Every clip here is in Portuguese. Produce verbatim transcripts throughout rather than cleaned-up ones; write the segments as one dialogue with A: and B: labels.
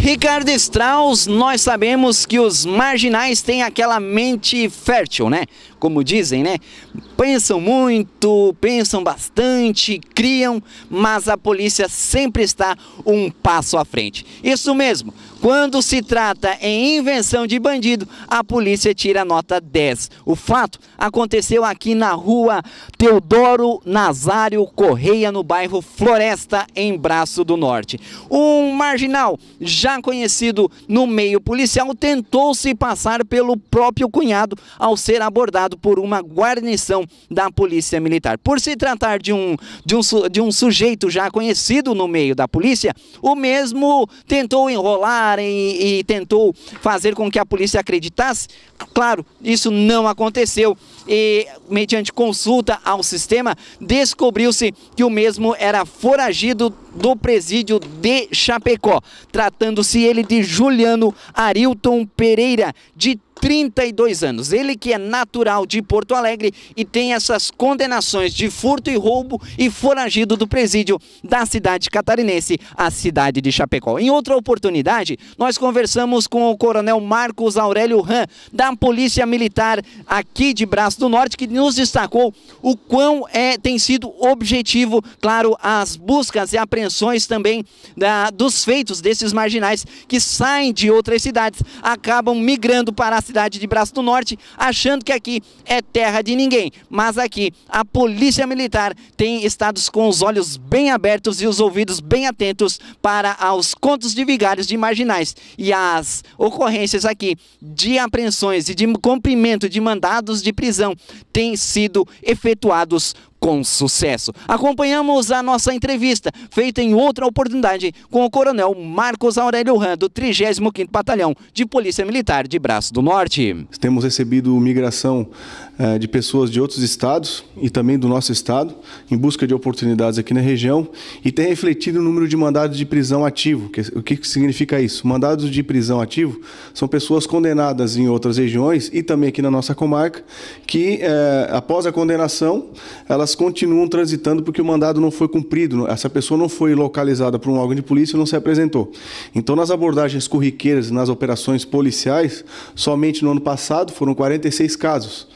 A: Ricardo Strauss, nós sabemos que os marginais têm aquela mente fértil, né? Como dizem, né? Pensam muito, pensam bastante, criam, mas a polícia sempre está um passo à frente. Isso mesmo, quando se trata em invenção de bandido, a polícia tira nota dez. O fato aconteceu aqui na rua Teodoro Nazário Correia, no bairro Floresta, em Braço do Norte. Um marginal já conhecido no meio policial tentou se passar pelo próprio cunhado ao ser abordado por uma guarnição da Polícia Militar. Por se tratar de um, de um, de um sujeito já conhecido no meio da polícia, o mesmo tentou enrolar e, e tentou fazer com que a polícia acreditasse. Claro, isso não aconteceu e, mediante consulta ao sistema, descobriu-se que o mesmo era foragido do presídio de Chapecó, tratando-se ele de Juliano Arilton Pereira, de trinta e dois anos. Ele que é natural de Porto Alegre e tem essas condenações de furto e roubo e foragido do presídio da cidade catarinense, a cidade de Chapecó. Em outra oportunidade, nós conversamos com o coronel Marcos Aurélio Ram, da Polícia Militar aqui de Braço do Norte, que nos destacou o quão é, tem sido objetivo, claro, as buscas e apreensões também da, dos feitos desses marginais que saem de outras cidades, acabam migrando para a cidade de Braço do Norte, achando que aqui é terra de ninguém. Mas aqui a Polícia Militar tem estado com os olhos bem abertos e os ouvidos bem atentos para os contos de vigários de marginais. E as ocorrências aqui de apreensões e de cumprimento de mandados de prisão têm sido efetuados com sucesso. Acompanhamos a nossa entrevista, feita em outra oportunidade, com o coronel Marcos Aurélio Ram, do trigésimo quinto Batalhão de Polícia Militar de Braço do Norte.
B: Temos recebido migração eh, de pessoas de outros estados e também do nosso estado, em busca de oportunidades aqui na região, e tem refletido o número de mandados de prisão ativo. Que, o que significa isso? Mandados de prisão ativo são pessoas condenadas em outras regiões e também aqui na nossa comarca, que eh, após a condenação, elas continuam transitando porque o mandado não foi cumprido, essa pessoa não foi localizada por um órgão de polícia e não se apresentou. Então, nas abordagens corriqueiras, nas operações policiais, somente no ano passado foram quarenta e seis casos,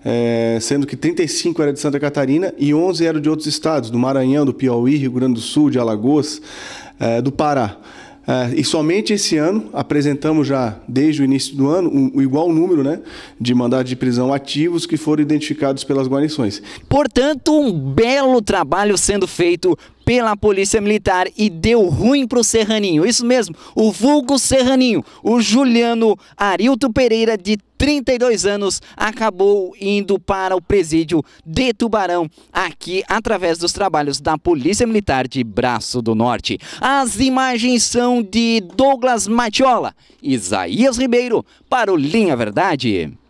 B: é, sendo que trinta e cinco era de Santa Catarina e onze eram de outros estados, do Maranhão, do Piauí, Rio Grande do Sul, de Alagoas, é, do Pará. Uh, e somente esse ano apresentamos já, desde o início do ano, um, um igual número, né, de mandados de prisão ativos que foram identificados pelas guarnições.
A: Portanto, um belo trabalho sendo feito pela Polícia Militar e deu ruim para o Serraninho. Isso mesmo, o vulgo Serraninho, o Juliano Arilton Pereira, de trinta e dois anos, acabou indo para o presídio de Tubarão, aqui através dos trabalhos da Polícia Militar de Braço do Norte. As imagens são de Douglas Matiola, Isaías Ribeiro, para o Linha Verdade.